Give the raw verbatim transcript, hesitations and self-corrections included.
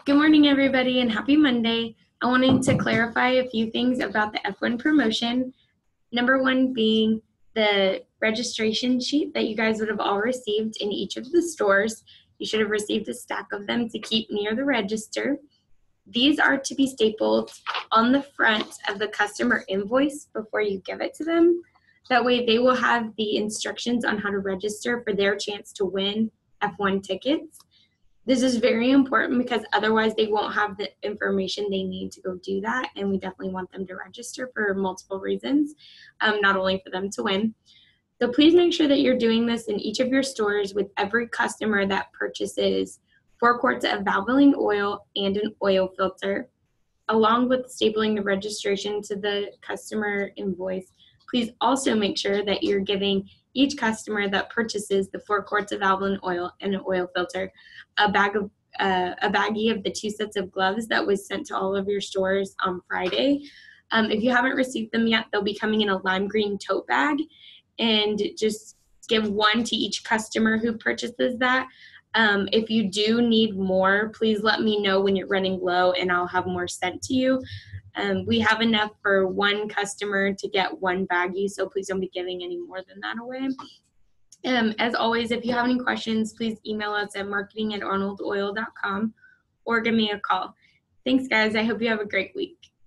Good morning, everybody, and happy Monday. I wanted to clarify a few things about the F one promotion. Number one being the registration sheet that you guys would have all received in each of the stores. You should have received a stack of them to keep near the register. These are to be stapled on the front of the customer invoice before you give it to them. That way they will have the instructions on how to register for their chance to win F one tickets. This is very important because otherwise they won't have the information they need to go do that, and we definitely want them to register for multiple reasons, um, not only for them to win. So please make sure that you're doing this in each of your stores with every customer that purchases four quarts of Valvoline oil and an oil filter, along with stapling the registration to the customer invoice. Please also make sure that you're giving each customer that purchases the four quarts of Valvoline oil and an oil filter a bag of uh, a baggie of the two sets of gloves that was sent to all of your stores on Friday. Um, if you haven't received them yet, they'll be coming in a lime green tote bag, and just give one to each customer who purchases that. Um, if you do need more, please let me know when you're running low and I'll have more sent to you. Um, we have enough for one customer to get one baggie, so please don't be giving any more than that away. Um, as always, if you have any questions, please email us at marketing at arnold oil dot com or give me a call. Thanks, guys. I hope you have a great week.